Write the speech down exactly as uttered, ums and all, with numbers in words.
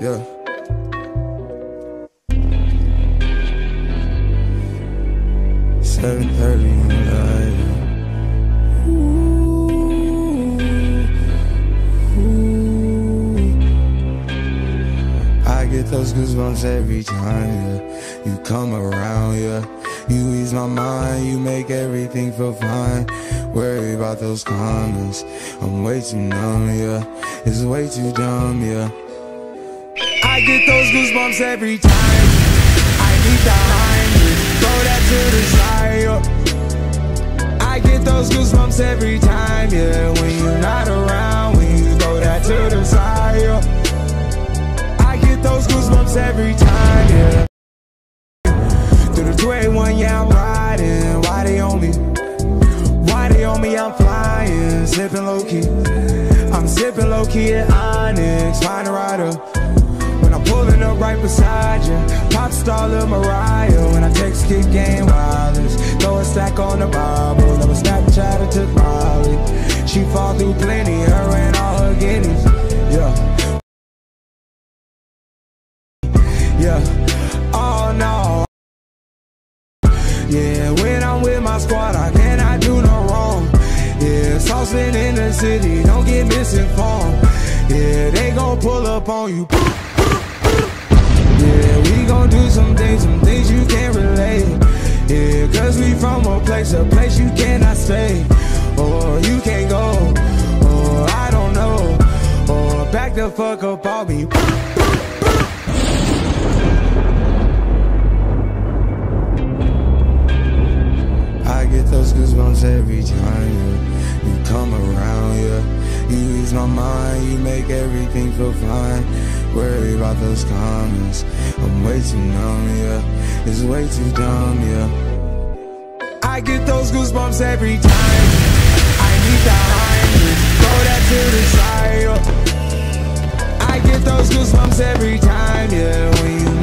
Yeah. Seven thirty in the night. Ooh, ooh. I get those goosebumps every time, yeah. You come around, yeah. You ease my mind, you make everything feel fine. Worry about those comments, I'm way too numb, yeah. It's way too dumb, yeah. I get those goosebumps every time. I need the Heimlich, throw that to the side, yeah. I get those goosebumps every time, yeah. When you're not around, when you throw that to the side, yeah. I get those goosebumps every time, yeah. Through the two eighty-one, yeah, I'm riding. Why they on me? Why they on me? I'm flying, sipping low-key. I'm sipping low-key at Onyx, find a rider. When I'm pulling up right beside you, pop star Lil Mariah. When I text kick game wireless, throw a stack on the Bible. Never Snapchat or took Molly. She fall through plenty, her and all her guineas. Yeah. Yeah. Oh no. Yeah, when I'm with my squad, I cannot do no wrong. Yeah, saucing in the city, don't get misinformed. Yeah, they gon' pull up on you. Yeah, we gon' do some things, some things you can't relate. Yeah, cause we from a place, a place you cannot stay. Or you can't go, or I don't know. Or back the fuck up on me. I get those goosebumps every time, yeah. You come around, yeah. You ease my mind, you make everything feel fine. Worry about those comments, I'm way too numb, yeah. It's way too dumb, yeah. I get those goosebumps every time. I need the Heimlich, throw that to the side, yeah. I get those goosebumps every time, yeah. When you